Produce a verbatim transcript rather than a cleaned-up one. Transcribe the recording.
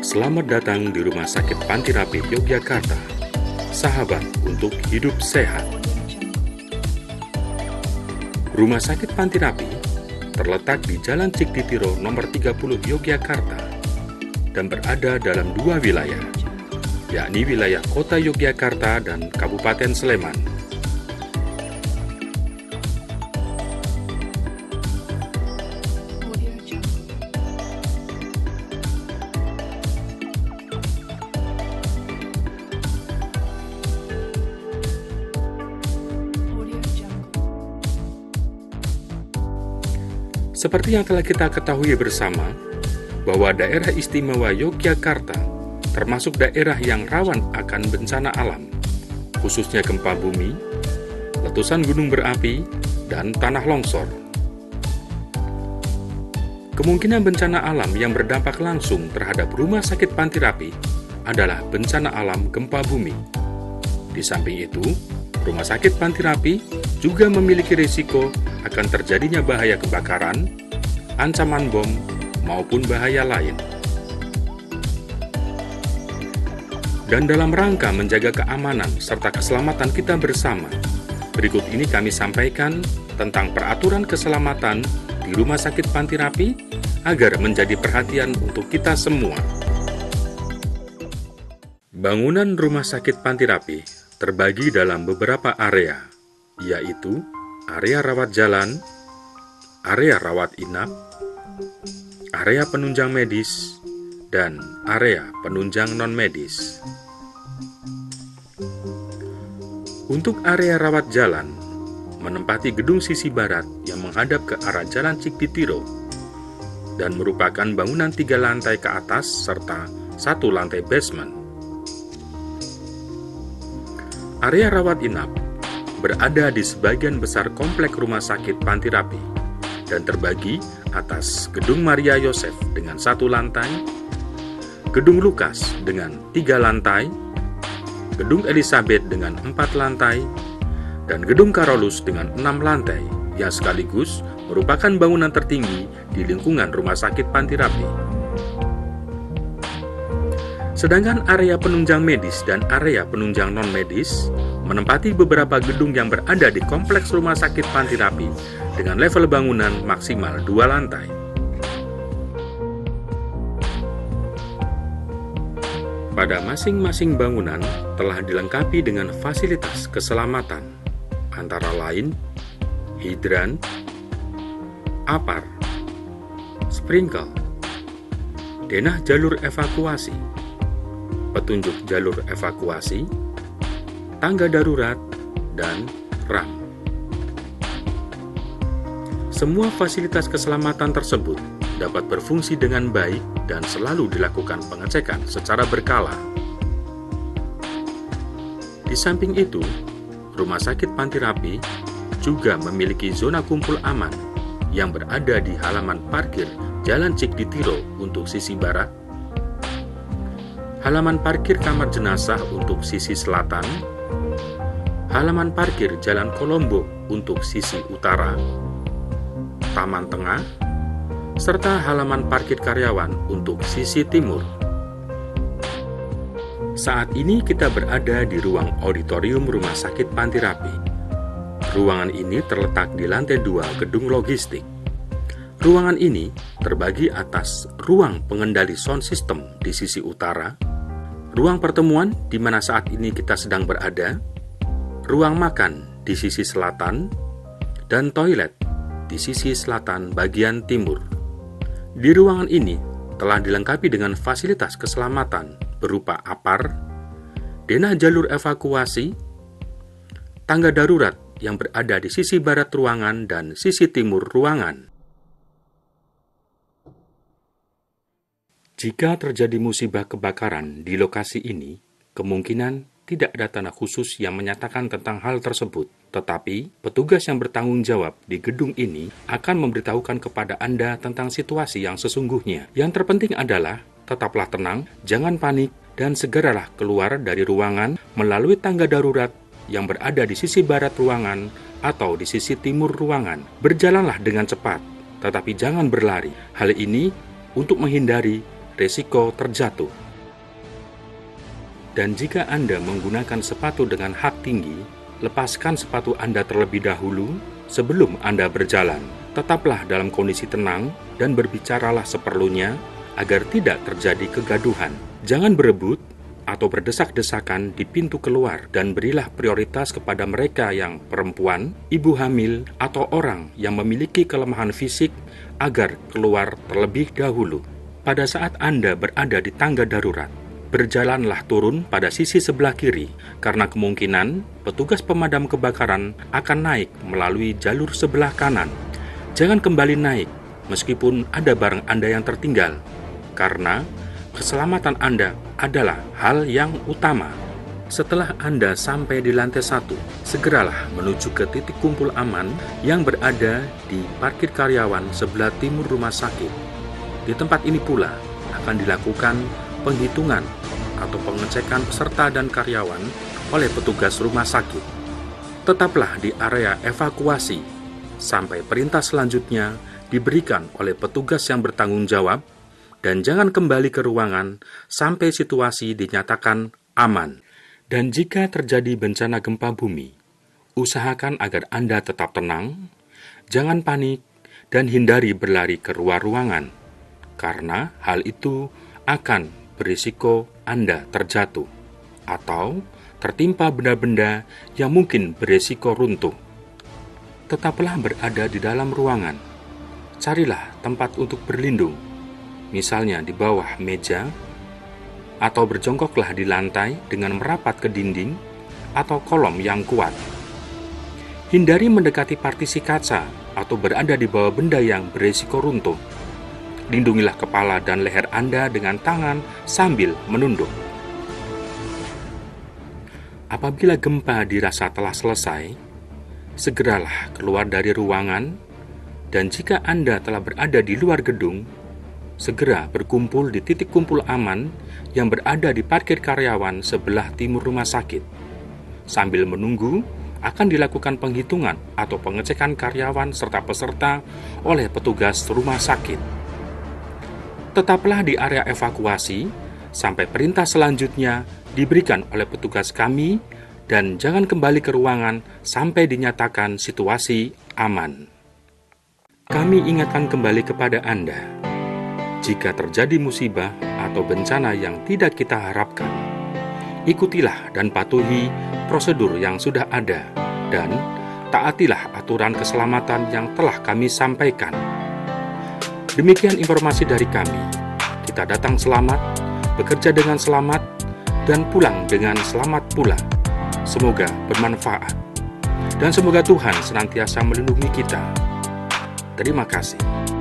Selamat datang di Rumah Sakit Panti Rapih Yogyakarta, sahabat untuk hidup sehat. Rumah Sakit Panti Rapih terletak di Jalan Cikditiro nomor tiga puluh Yogyakarta dan berada dalam dua wilayah, yakni wilayah Kota Yogyakarta dan Kabupaten Sleman. Seperti yang telah kita ketahui bersama, bahwa daerah istimewa Yogyakarta termasuk daerah yang rawan akan bencana alam, khususnya gempa bumi, letusan gunung berapi, dan tanah longsor. Kemungkinan bencana alam yang berdampak langsung terhadap Rumah Sakit Panti Rapih adalah bencana alam gempa bumi. Di samping itu, Rumah Sakit Panti Rapih juga memiliki risiko akan terjadinya bahaya kebakaran, ancaman bom, maupun bahaya lain. Dan dalam rangka menjaga keamanan serta keselamatan kita bersama, berikut ini kami sampaikan tentang peraturan keselamatan di Rumah Sakit Panti Rapih agar menjadi perhatian untuk kita semua. Bangunan Rumah Sakit Panti Rapih terbagi dalam beberapa area, yaitu area rawat jalan, area rawat inap, area penunjang medis, dan area penunjang non-medis. Untuk area rawat jalan, menempati gedung sisi barat yang menghadap ke arah Jalan Cikditiro dan merupakan bangunan tiga lantai ke atas serta satu lantai basement. Area rawat inap berada di sebagian besar komplek Rumah Sakit Panti Rapih dan terbagi atas Gedung Maria Yosef dengan satu lantai, Gedung Lukas dengan tiga lantai, Gedung Elizabeth dengan empat lantai, dan Gedung Carolus dengan enam lantai, yang sekaligus merupakan bangunan tertinggi di lingkungan Rumah Sakit Panti Rapih. Sedangkan area penunjang medis dan area penunjang non-medis menempati beberapa gedung yang berada di kompleks Rumah Sakit Panti Rapih dengan level bangunan maksimal dua lantai. Pada masing-masing bangunan telah dilengkapi dengan fasilitas keselamatan, antara lain hidran, apar, sprinkle, denah jalur evakuasi, petunjuk jalur evakuasi, tangga darurat, dan ram. Semua fasilitas keselamatan tersebut dapat berfungsi dengan baik dan selalu dilakukan pengecekan secara berkala. Di samping itu, Rumah Sakit Panti Rapih juga memiliki zona kumpul aman yang berada di halaman parkir Jalan Cikditiro untuk sisi barat, halaman parkir kamar jenazah untuk sisi selatan, halaman parkir Jalan Kolombo untuk sisi utara, taman tengah, serta halaman parkir karyawan untuk sisi timur. Saat ini kita berada di ruang auditorium Rumah Sakit Panti Rapih. Ruangan ini terletak di lantai dua gedung logistik. Ruangan ini terbagi atas ruang pengendali sound system di sisi utara, ruang pertemuan di mana saat ini kita sedang berada, ruang makan di sisi selatan, dan toilet di sisi selatan bagian timur. Di ruangan ini telah dilengkapi dengan fasilitas keselamatan berupa apar, denah jalur evakuasi, tangga darurat yang berada di sisi barat ruangan dan sisi timur ruangan. Jika terjadi musibah kebakaran di lokasi ini, kemungkinan tidak ada tanda khusus yang menyatakan tentang hal tersebut, tetapi petugas yang bertanggung jawab di gedung ini akan memberitahukan kepada Anda tentang situasi yang sesungguhnya. Yang terpenting adalah tetaplah tenang, jangan panik, dan segeralah keluar dari ruangan melalui tangga darurat yang berada di sisi barat ruangan atau di sisi timur ruangan. Berjalanlah dengan cepat, tetapi jangan berlari. Hal ini untuk menghindari risiko terjatuh. Dan jika Anda menggunakan sepatu dengan hak tinggi, lepaskan sepatu Anda terlebih dahulu sebelum Anda berjalan. Tetaplah dalam kondisi tenang dan berbicaralah seperlunya agar tidak terjadi kegaduhan. Jangan berebut atau berdesak-desakan di pintu keluar, dan berilah prioritas kepada mereka yang perempuan, ibu hamil, atau orang yang memiliki kelemahan fisik agar keluar terlebih dahulu. Pada saat Anda berada di tangga darurat, berjalanlah turun pada sisi sebelah kiri, karena kemungkinan petugas pemadam kebakaran akan naik melalui jalur sebelah kanan. Jangan kembali naik meskipun ada barang Anda yang tertinggal, karena keselamatan Anda adalah hal yang utama. Setelah Anda sampai di lantai satu, segeralah menuju ke titik kumpul aman yang berada di parkir karyawan sebelah timur rumah sakit. Di tempat ini pula akan dilakukan penghitungan atau pengecekan peserta dan karyawan oleh petugas rumah sakit. Tetaplah di area evakuasi sampai perintah selanjutnya diberikan oleh petugas yang bertanggung jawab, dan jangan kembali ke ruangan sampai situasi dinyatakan aman. Dan jika terjadi bencana gempa bumi, usahakan agar Anda tetap tenang, jangan panik, dan hindari berlari ke luar ruangan, karena hal itu akan berisiko Anda terjatuh atau tertimpa benda-benda yang mungkin berisiko runtuh. Tetaplah berada di dalam ruangan. Carilah tempat untuk berlindung, misalnya di bawah meja, atau berjongkoklah di lantai dengan merapat ke dinding atau kolom yang kuat. Hindari mendekati partisi kaca atau berada di bawah benda yang berisiko runtuh. Lindungilah kepala dan leher Anda dengan tangan sambil menunduk. Apabila gempa dirasa telah selesai, segeralah keluar dari ruangan, dan jika Anda telah berada di luar gedung, segera berkumpul di titik kumpul aman yang berada di parkir karyawan sebelah timur rumah sakit. Sambil menunggu, akan dilakukan penghitungan atau pengecekan karyawan serta peserta oleh petugas rumah sakit. Tetaplah di area evakuasi sampai perintah selanjutnya diberikan oleh petugas kami, dan jangan kembali ke ruangan sampai dinyatakan situasi aman. Kami ingatkan kembali kepada Anda, jika terjadi musibah atau bencana yang tidak kita harapkan, ikutilah dan patuhi prosedur yang sudah ada, dan taatilah aturan keselamatan yang telah kami sampaikan. Demikian informasi dari kami. Kita datang selamat, bekerja dengan selamat, dan pulang dengan selamat pula. Semoga bermanfaat. Dan semoga Tuhan senantiasa melindungi kita. Terima kasih.